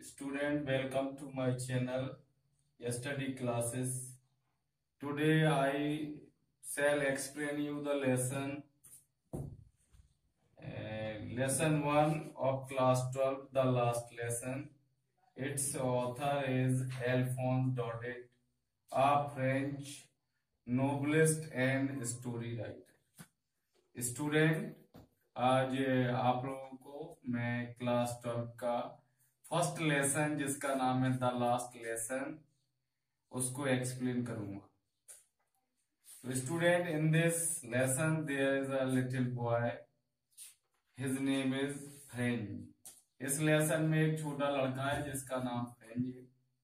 Student, welcome to my channel Study Classes. Today I shall explain you the lesson 1 of class 12, the last lesson. Its author is Alphonse Daudet, a French novelist and story writer. Student, आज आप लोगों को मैं class 12 का first lesson जिसका नाम है the last lesson उसको एक्सप्लेन करूंगा. तो student, in this lesson there is a little boy, his name is French. इस लेसन में एक छोटा लड़का है जिसका नाम फ्रेंच है.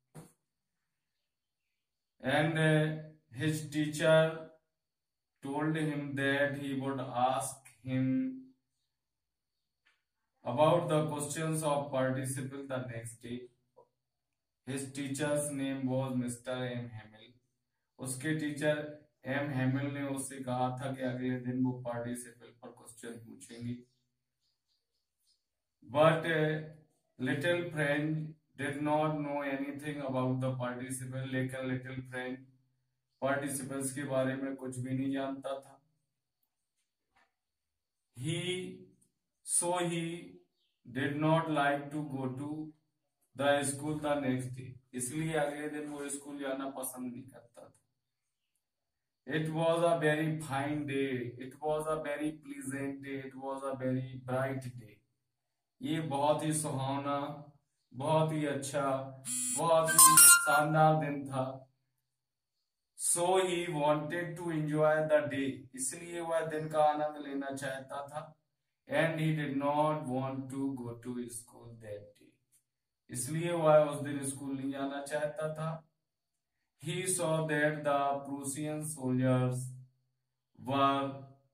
And his teacher told him that he would ask him about the questions of participle the next day. His teacher's name was Mr. M. Hamill. उसके टीचर एम हैमिल ने उससे कहा था कि अगले दिन वो पार्टिसिपल पर क्वेश्चन पूछेंगे. But little French did not know anything about the participle. लेकिन little French पार्टिसिपल्स के बारे में कुछ भी नहीं जानता था. He did not like to go to the school the next day. इसलिए अगले दिन वो स्कूल जाना पसंद नहीं करता था. It was a very fine day. It was a very pleasant day. It was a very bright day. ये बहुत ही सुहावना, बहुत ही अच्छा, बहुत ही शानदार दिन था. So he wanted to enjoy the day. इसलिए वह दिन का आनंद लेना चाहता था. And he did not want to go to school that day. इसलिए वह उस दिन स्कूल नहीं जाना चाहता था. He saw that the Prussian soldiers were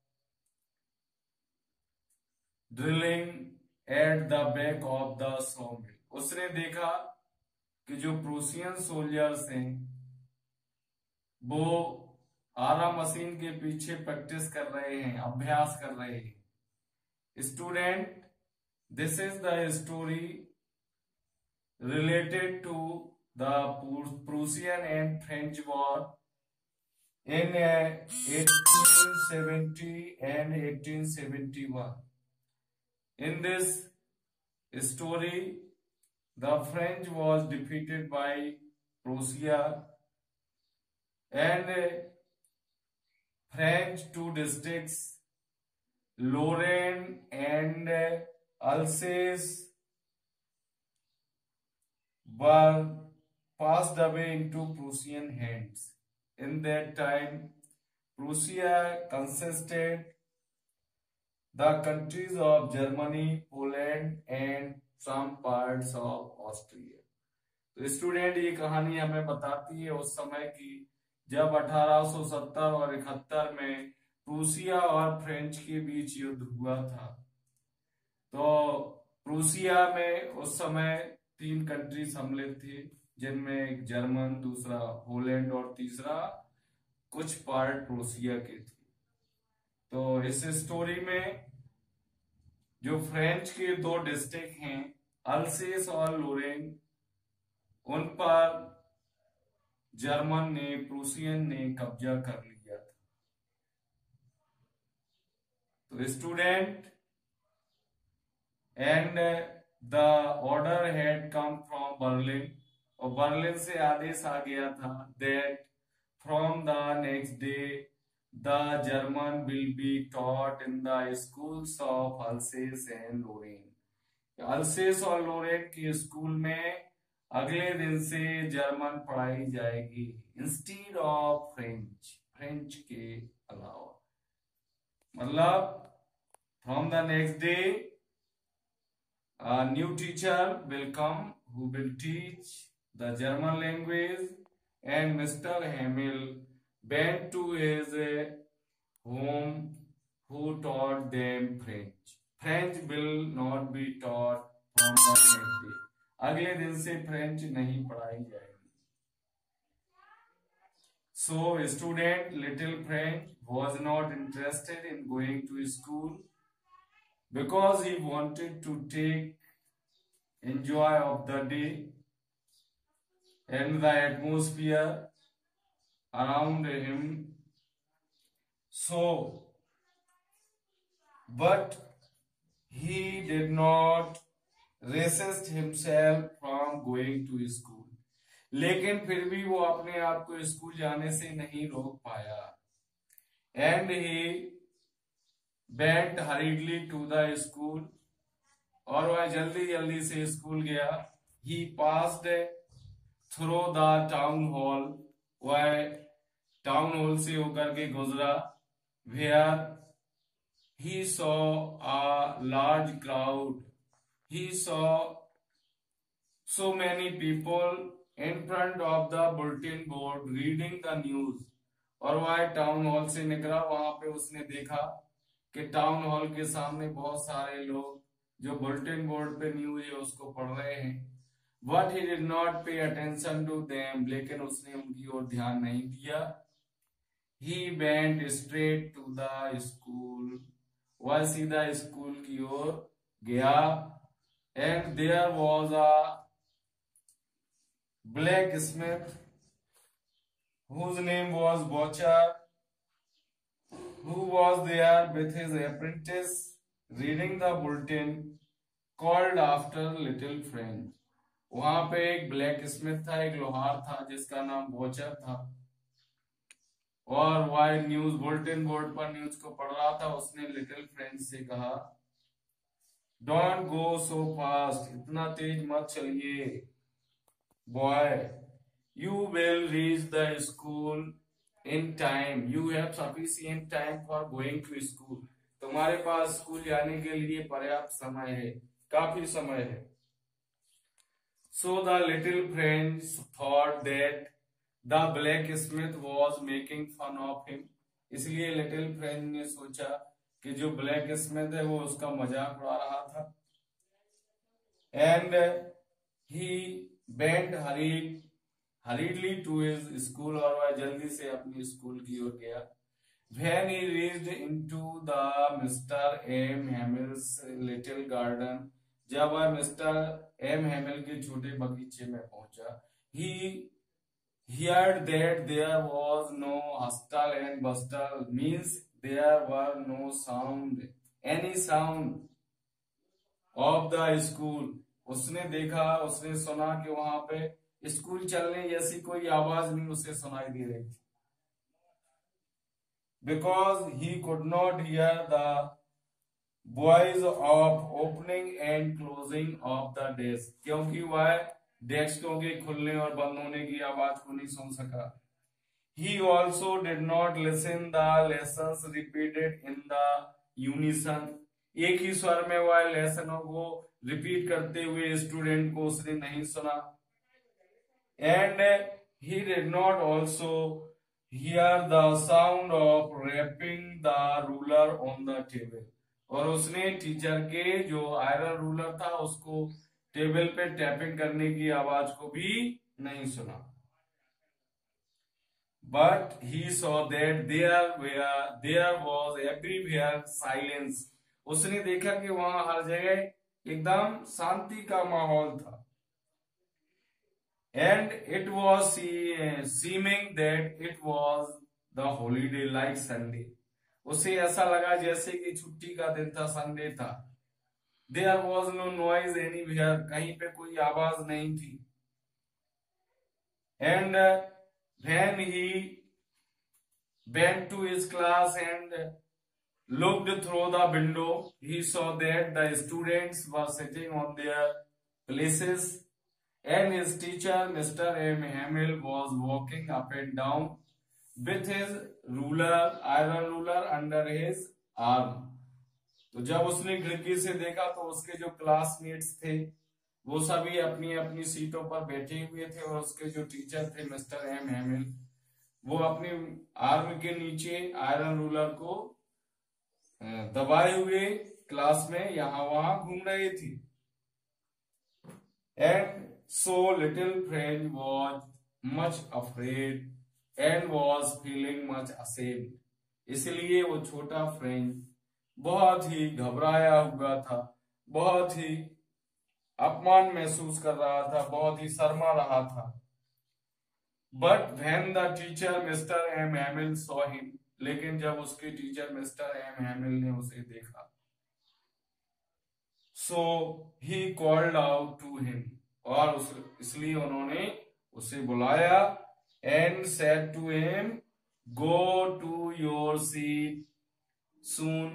drilling at the back of the sawmill. उसने देखा कि जो प्रूसियन सोल्जर्स हैं वो आरा मशीन के पीछे प्रैक्टिस कर रहे हैं, अभ्यास कर रहे हैं. Student, this is the story related to the Prussian and French war in 1870 and 1871. In this story, the French was defeated by Prussia. And French two districts, Lorraine and Alsace, were passed away into Prussian hands. In that time, Prussia consisted the countries of Germany, Poland, and some parts of Austria. तो student, ये कहानी हमें बताती है उस समय की जब 1870 और 71 में प्रूसिया और फ्रेंच के बीच युद्ध हुआ था. तो प्रूसिया में उस समय 3 कंट्री सम्मिलित थी, जिनमें एक जर्मन, दूसरा पोलैंड और तीसरा कुछ पार्ट प्रूसिया के थे. तो इस स्टोरी में जो फ्रेंच के 2 डिस्ट्रिक्ट हैं, अल्सेस और लोरेन, उन पर जर्मन ने, प्रूसियन ने कब्जा कर लिया था. तो student, and the order had come from Berlin, और बर्लिन से आदेश आ गया था that from the next day the German will be taught in the schools of Alsace and Lorraine. Alsace और लोरेन के स्कूल में अगले दिन से जर्मन पढ़ाई जाएगी इंस्टीड ऑफ फ्रेंच, फ्रेंच के अलावा. मतलब from the next day a new teacher will come who will teach the German language, and Mr. Hamill went to his home who taught them French. French will not be taught from the next day. अगले दिन से French नहीं पढ़ाई जाएगी. So student, little French was not interested in going to school because he wanted to take enjoy of the day and the atmosphere around him. So, but he did not resist himself from going to school. लेकिन फिर भी वो अपने आप को school जाने से नहीं रोक पाया. And he went hurriedly to the school. और वह जल्दी जल्दी से स्कूल गया. He passed through the town hall. वह टाउन हॉल से होकर के गुजरा. Where he saw a large crowd. He saw so many people in front of the bulletin board reading the news. और वह टाउन हॉल से निकला. वहां पे उसने देखा कि टाउन हॉल के सामने बहुत सारे लोग जो बुलेटिन बोर्ड पे न्यूज है उसको पढ़ रहे हैं. But he did not pay attention to them. लेकिन उसने उनकी ओर ध्यान नहीं दिया. He went straight to the school. वह सीधा स्कूल की ओर गया. And there was a blacksmith whose name was Butcher, who was there with his apprentice reading the bulletin called after little friend. वहां पे एक ब्लैक स्मिथ था, एक लोहार था जिसका नाम बॉचर था. और वह न्यूज बुलेटिन बोर्ड पर न्यूज को पढ़ रहा था. उसने लिटिल फ्रेंड से कहा, डोंट गो सो फास्ट. इतना तेज मत चलिए. Boy, you will reach the school in time. You have sufficient time for going to school. तुम्हारे पास स्कूल जाने के लिए पर्याप्त समय है, काफी समय है. So the little friends thought that the blacksmith was making fun of him. इसलिए लिटिल फ्रेंड ने सोचा कि जो ब्लैक स्मिथ है वो उसका मजाक उड़ा रहा था. And he went hurriedly to his school. और वह जल्दी से अपनी स्कूल की ओर गया. When he reached into the Mr. M. Hamill's little garden, जब वह मिस्टर एम हेमिल के छोटे बगीचे में पहुंचा, he heard that there was no hustle and bustle. Means there were no any sound of the school. उसने देखा, उसने सुना कि वहां पे स्कूल चलने जैसी कोई आवाज नहीं उसे सुनाई दे रही थी. Because he could not hear the voice of opening and closing of the desk. क्योंकि वह डेस्कों के खुलने और बंद होने की आवाज को नहीं सुन सका. He also did not listen the lessons repeated in the unison. एक ही स्वर में वह लेसनों को रिपीट करते हुए स्टूडेंट को उसने नहीं सुना. And he did not also hear the sound of rapping the ruler on the table. और उसने टीचर के जो आयरन रूलर था उसको टेबल पे टैपिंग करने की आवाज को भी नहीं सुना. But he saw that there was everywhere silence. उसने देखा कि वहां हर जगह एकदम शांति का माहौल था. And it was seeming that it was the holiday like Sunday. उसे ऐसा लगा जैसे कि छुट्टी का दिन था, संडे था. There was no noise anywhere. कहीं पे कोई आवाज नहीं थी. And when he went to his class and looked through the window, he saw that the students were sitting on their places and his teacher, Mr. M. Hamill, was walking up and down with his iron ruler under his arm. तो जब उसने खिड़की से देखा तो उसके जो classmates थे वो सभी अपनी अपनी सीटों पर बैठे हुए थे और उसके जो टीचर थे मिस्टर एम हेमिल वो अपनी आर्म के नीचे आयरन रूलर को दबाए हुए क्लास में यहां वहां घूम रहे थे. And so little friend was much afraid and was feeling much ashamed. इसलिए वो छोटा फ्रेंड बहुत ही घबराया हुआ था, बहुत ही अपमान महसूस कर रहा था, बहुत ही शर्मा रहा था। But when the teacher mister M Hamill saw him, लेकिन जब उसके टीचर मिस्टर एम हैमिल ने उसे देखा, so he called out to him, और इसलिए उन्होंने उसे बुलाया, and said to him, go to your seat soon,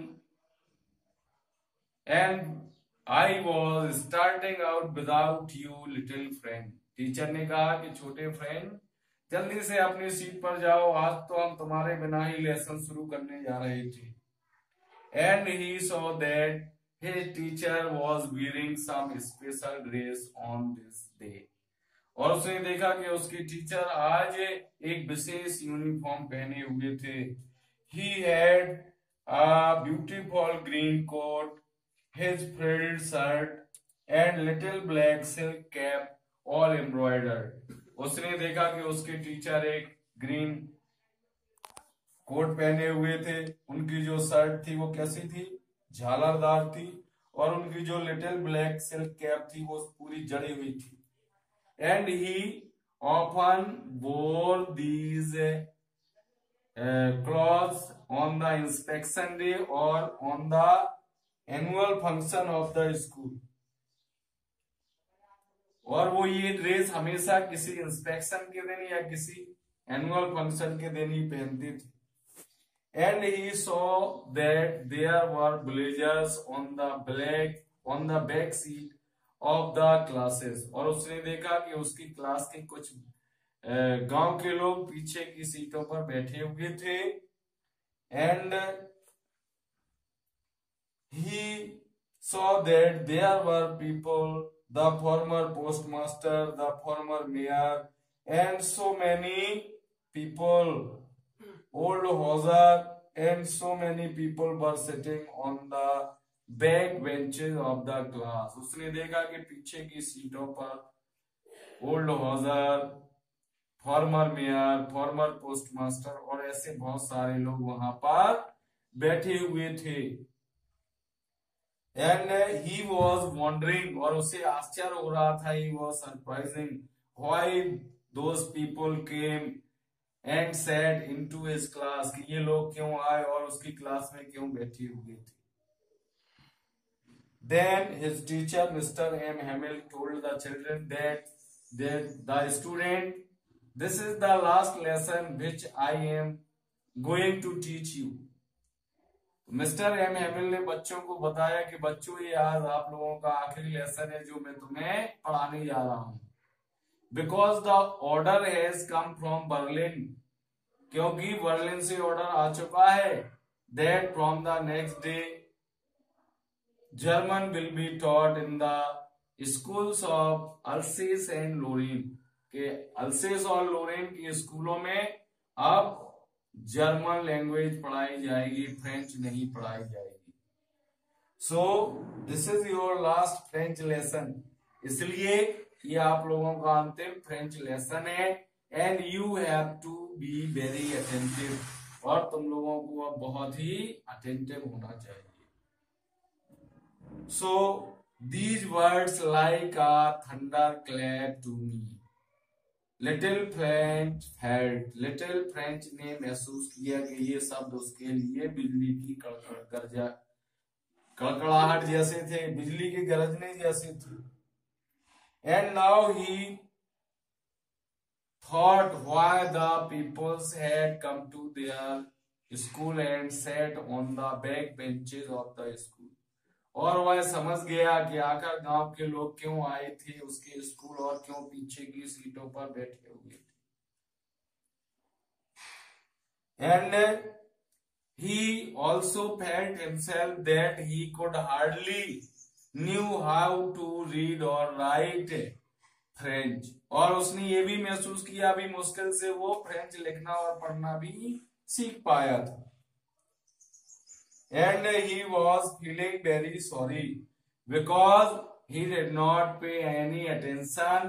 and I was starting out without you little friend. Teacher ने कहा कि छोटे फ्रेंड, जल्दी से अपनी सीट पर जाओ, आज तो हम तुम्हारे बिना ही लेसन शुरू करने जा रहे थे। And he saw that his teacher was wearing some special dress on this day, और उसने देखा कि उसकी टीचर आज एक विशेष यूनिफॉर्म पहने हुए थे। He had a beautiful green coat, his frilled shirt and little black silk cap all embroidered। उसने देखा कि उसके टीचर एक ग्रीन कोट पहने हुए थे, उनकी जो शर्ट थी वो कैसी थी, झालरदार थी, और उनकी जो लिटिल ब्लैक सिल्क कैप थी वो पूरी जड़ी हुई थी। And he often wore these clothes on the inspection day और on the annual function of the school, और वो ये ड्रेस हमेशा किसी इंस्पेक्शन के दिन या किसी एनुअल फंक्शन के दिन ही पहनती थी। And he saw that there were blazers on the back seat of the classes, और उसने देखा कि उसकी क्लास के कुछ गांव के लोग पीछे की सीटों पर बैठे हुए थे। And he saw that there were people, the former postmaster, the former mayor, and so many people, old houser, and so many people were sitting on the back benches of the class। उसने देखा कि पीछे की सीटों पर old Hauser, former mayor, former postmaster और ऐसे बहुत सारे लोग वहां पर बैठे हुए थे। एंड ही वॉज वॉन्डरिंग, और उसे आश्चर्य हो रहा था, he was surprising, why those people came and sat into his class, कि ये लोग क्यों आए और उसकी क्लास में क्यों बैठे हुए थे। Then his teacher Mr. M. Hamill told the children that the student, this is the last lesson which I am going to teach you। Mister M Hamill ने बच्चों को बताया कि बच्चों ये आज आप लोगों का आखिरी लेसन है जो मैं तुम्हें पढ़ाने जा रहा हूं। Because the order has come from Berlin, क्योंकि बर्लिन से ऑर्डर आ चुका है, that from the next day German will be taught in the schools of Alsace and Lorraine, के अल्सेस और लोरेन की स्कूलों में अब जर्मन लैंग्वेज पढ़ाई जाएगी, फ्रेंच नहीं पढ़ाई जाएगी। So this is your last French lesson, इसलिए ये आप लोगों का अंतिम फ्रेंच लेसन है। And you have to be very attentive, और तुम लोगों को बहुत ही अटेंटिव होना चाहिए। So these words like a thunder clap to me, little French felt, little French ने महसूस किया कि ये शब्द उसके लिए बिजली की कड़कड़ाहट जैसे थे, बिजली की गरजने जैसे थे। And now he thought why the peoples had come to their school and sat on the back benches of the school, और वह समझ गया कि आखिर गांव के लोग क्यों आए थे उसके स्कूल और क्यों पीछे की सीटों पर बैठे हुए थे। And he also felt himself that he could hardly knew how to read or write French, और उसने ये भी महसूस किया अभी मुश्किल से वो फ्रेंच लिखना और पढ़ना भी सीख पाया था। And he was feeling very sorry because he did not pay any attention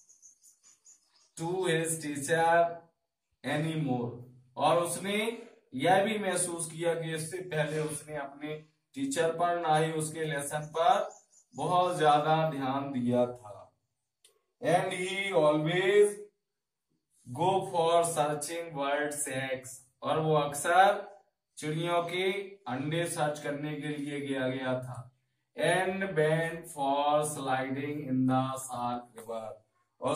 to his teacher any more, और उसने यह भी महसूस किया कि इससे पहले उसने अपने टीचर पर ना ही उसके लेसन पर बहुत ज्यादा ध्यान दिया था। And he always go for searching birds eggs, और वो अक्सर चिड़ियों के अंडे सर्च करने के लिए गया था। And went for sliding in the Saar river, और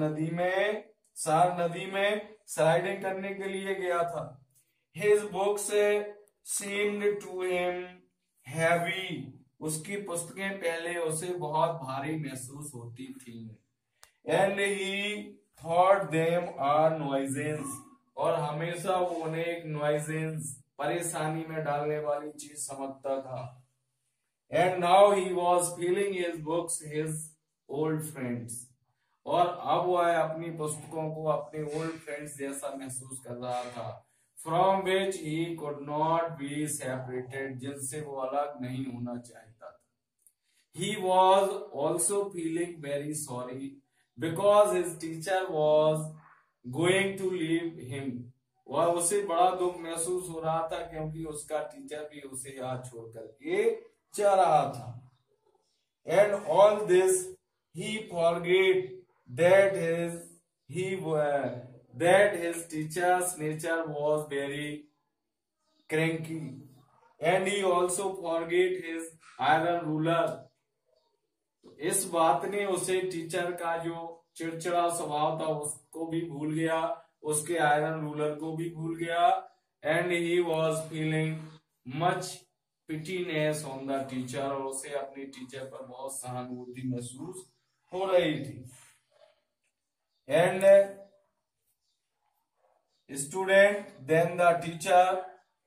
सार्क नदी में स्लाइडिंग करने के लिए गया था। His books seemed to him heavy, उसकी पुस्तकें पहले उसे बहुत भारी महसूस होती थी। And he thought them are nuisance, और हमेशा वो उन्हें एक नॉइजेंस, परेशानी में डालने वाली चीज समझता था। And now he was feeling his books his old friends, और अब वह अपनी पुस्तकों को अपने ओल्ड फ्रेंड्स जैसा महसूस कर रहा था। From which he could not be separated, जिनसे वो अलग नहीं होना चाहता था। He was also feeling very sorry because his teacher was going to leave him. और उसे बड़ा दुख महसूस हो रहा था क्योंकि उसका टीचर भी उसे आज छोड़कर के जा रहा था। And all this he forget that his teacher's nature was very cranky, and he also forget his iron ruler. इस बात ने उसे टीचर का जो चिड़चिड़ा स्वभाव था उसको भी भूल गया, उसके आयरन रूलर को भी भूल गया। And he was feeling much pitiness on the teacher, और उसे अपने टीचर पर बहुत सहानुभूति महसूस हो रही थी। And student then the teacher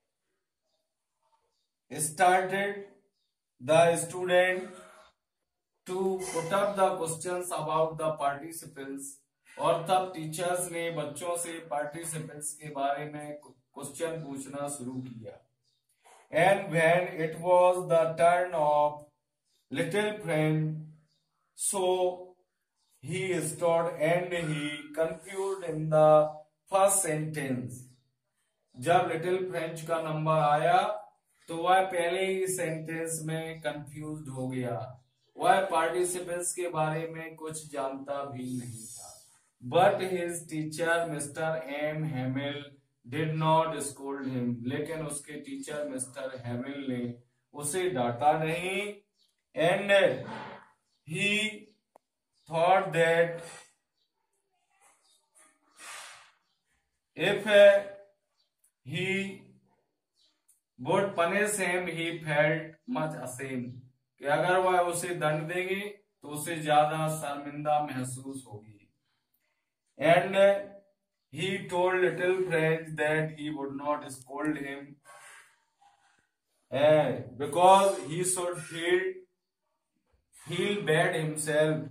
started the student to put up the questions about the participants, और तब टीचर्स ने बच्चों से पार्टिसिपेंट्स के बारे में क्वेश्चन पूछना शुरू किया। And when it was the turn of little friend, so he stood and he confused in the first sentence. जब लिटिल फ्रेंच का नंबर आया तो वह पहले ही सेंटेंस में कंफ्यूज्ड हो गया। वह पार्टिसिपेंट्स के बारे में कुछ जानता भी नहीं था। But his teacher mister M Hamel did not scold him, लेकिन उसके टीचर मिस्टर हेमिल ने उसे डांटा नहीं। And he thought that if he would punish him he felt much ashamed, कि अगर वह उसे दंड देगी तो उसे ज्यादा शर्मिंदा महसूस होगी। And he told little French that he would not scold him because he should feel bad himself,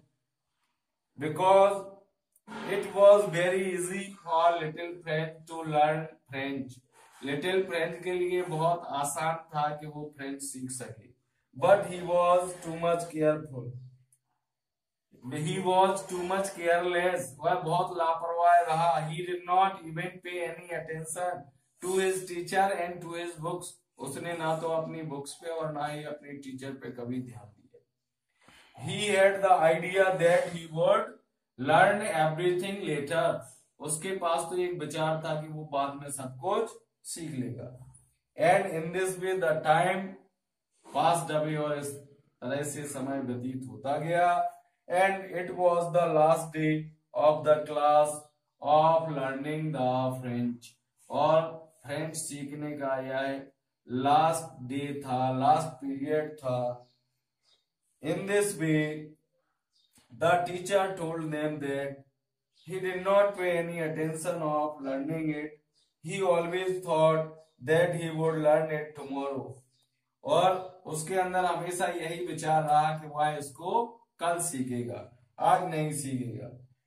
because it was very easy for little French to learn French. Little French के लिए बहुत आसान था कि वो फ्रेंच सीख सके। But he was too much careful. He was too much careless. वह बहुत लापरवाह रहा। He did not even pay any attention to his teacher and to his books. उसने ना तो अपनी बुक्स पे और ना ही अपने टीचर पे कभी ध्यान दिया। He had the idea that he would learn everything later. उसके पास तो एक विचार था कि वो बाद में सब कुछ सीख लेगा। And in this way the time passed away, और इस तरह से समय व्यतीत होता गया। And it was the last day of the class of learning the French, और फ्रेंच सीखने का यह लास्ट डे था, लास्ट पीरियड था। In this way the teacher told them that he did not pay any attention of learning it, he always thought that he would learn it tomorrow, और उसके अंदर हमेशा यही विचार रहा कि वह इसको कल सीखेगा, आज नहीं सीखेगा।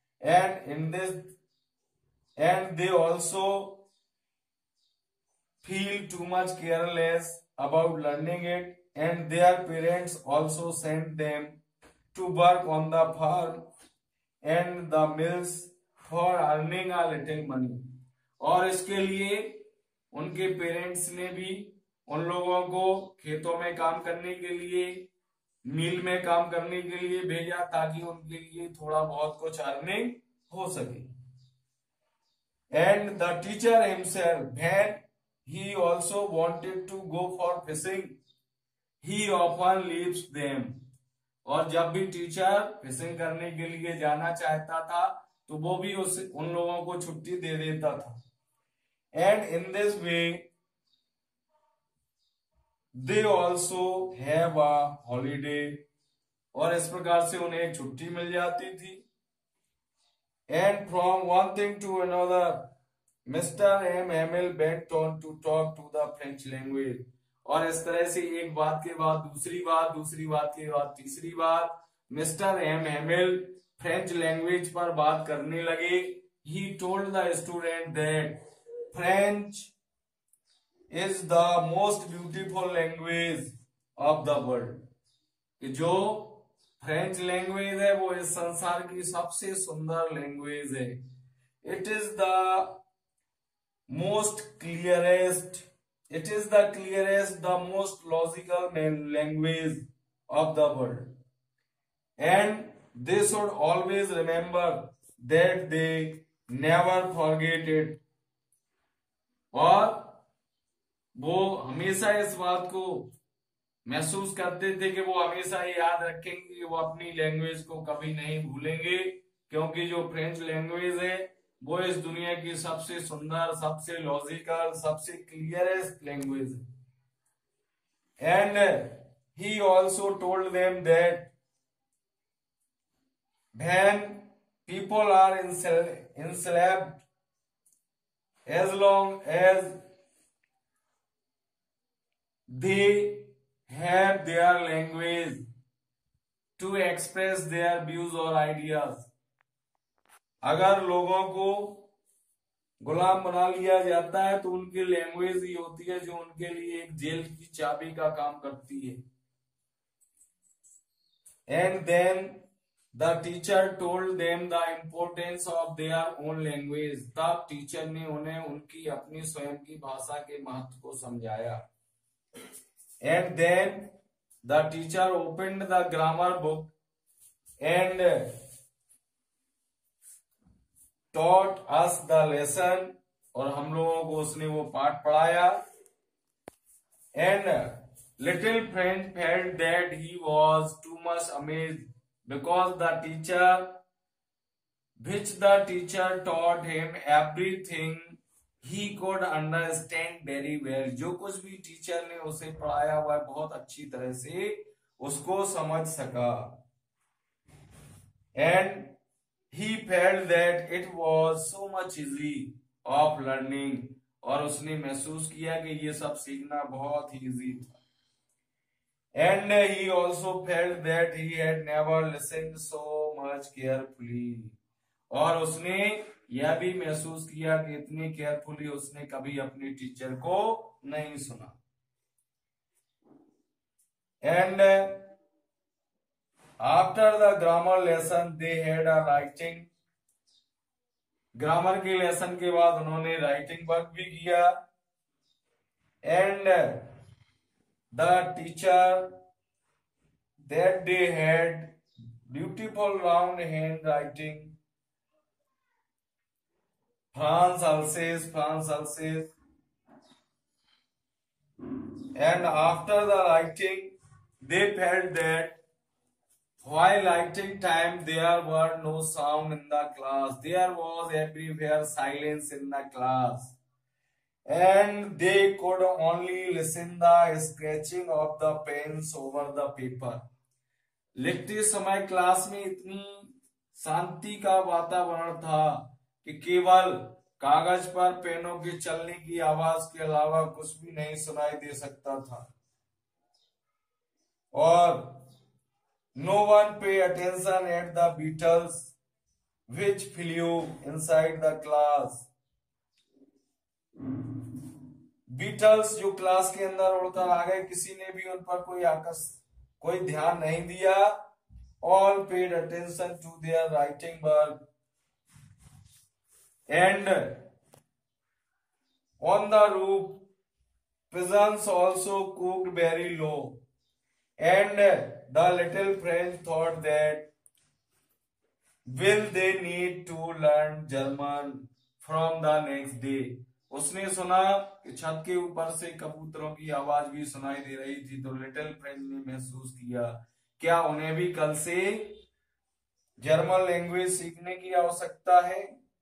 And they also feel too much careless about learning it, and their parents also sent them to work on the farm and the mills for earning a little money, और इसके लिए उनके पेरेंट्स ने भी उन लोगों को खेतों में काम करने के लिए मिल में काम करने के लिए भेजा ताकि उनके लिए थोड़ा बहुत कुछ अर्निंग हो सके. And the teacher himself, when he also wanted to go for fishing, he often leaves them. और जब भी टीचर फिशिंग करने के लिए जाना चाहता था तो वो भी उन लोगों को छुट्टी दे देता था. And in this way they also have a holiday. और इस प्रकार से उन्हें एक छुट्टी मिल जाती थी. And from one thing to another, Mr. M. Hamill went on to talk to the French language. और इस तरह से एक बात के बाद दूसरी बात, दूसरी बात के बाद तीसरी बात, mister M Hamel French language पर बात करने लगे. He told the student that French is the most beautiful language of the world. कि जो फ्रेंच लैंग्वेज है वो इस संसार की सबसे सुंदर लैंग्वेज है. It is the clearest, the most logical language of the world. And they should always remember that they never forget it. और वो हमेशा इस बात को महसूस करते थे कि वो हमेशा ये याद रखेंगे कि वो अपनी लैंग्वेज को कभी नहीं भूलेंगे, क्योंकि जो फ्रेंच लैंग्वेज है वो इस दुनिया की सबसे सुंदर, सबसे लॉजिकल, सबसे क्लियरेस्ट लैंग्वेज है. And he also told them that when people are enslaved, as long as they have their language to express their views or ideas. अगर लोगों को गुलाम बना लिया जाता है तो उनकी लैंग्वेज ही होती है जो उनके लिए एक जेल की चाबी का काम करती है. And then the teacher told them the importance of their own language. तब टीचर ने उन्हें उनकी अपनी स्वयं की भाषा के महत्व को समझाया. And then the teacher opened the grammar book and taught us the lesson. और हम लोगों को उसने वो पाठ पढ़ाया. And little friend felt that he was too much amazed because the teacher taught him everything he could understand very well. जो कुछ भी टीचर ने उसे पढ़ाया हुआ बहुत अच्छी तरह से उसको समझ सका. And he felt that it was so much easy of learning. और उसने महसूस किया कि ये सब सीखना बहुत ही इजी था. And he also felt that he had never listened so much carefully. और उसने यह भी महसूस किया कि इतनी केयरफुली उसने कभी अपने टीचर को नहीं सुना. And after the grammar lesson they had a writing. Grammar के लेसन के बाद उन्होंने राइटिंग वर्क भी किया. And the teacher that they had beautiful round handwriting. France Alsace. And after the writing, they felt that while writing time there were no sound in the class. There was everywhere silence in the class. And they could only listen the scratching of the pens over the paper. लिखते समय class में इतनी शांति का वातावरण था कि केवल कागज पर पेनों के चलने की आवाज के अलावा कुछ भी नहीं सुनाई दे सकता था. और no one paid attention at the beetles which flew inside the class. Beetles जो क्लास के अंदर उड़कर आ गए, किसी ने भी उन पर कोई ध्यान नहीं दिया. All paid attention to their writing work. And on the roof pigeons also cooked very low. And The little French thought that will they need to learn German from the next day. उसने सुना कि छत के ऊपर से कबूतरों की आवाज भी सुनाई दे रही थी, तो लिटिल फ्रेंच ने महसूस किया क्या उन्हें भी कल से जर्मन लैंग्वेज सीखने की आवश्यकता है.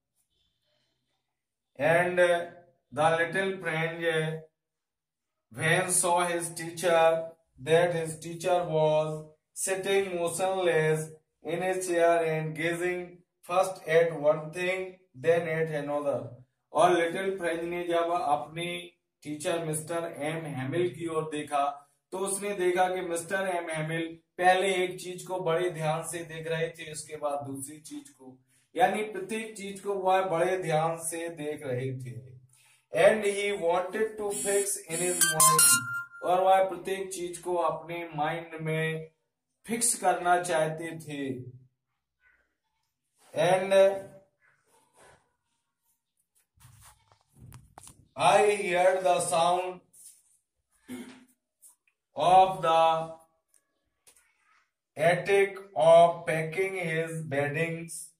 And the little French when saw his teacher that his teacher was sitting motionless in his chair and gazing first at one thing then at another. और लिटिल फ्रेंच ने जब अपनी टीचर मिस्टर एम हैमिल की ओर देखा तो उसने देखा कि मिस्टर एम हैमिल पहले एक चीज को बड़े ध्यान से देख रहे थे, उसके बाद दूसरी चीज को, यानी प्रत्येक चीज को वह बड़े ध्यान से देख रहे थे. And he wanted to fix in his mind, और वह प्रत्येक चीज को अपने माइंड में फिक्स करना चाहते थे. And I heard the sound of the attic of packing his beddings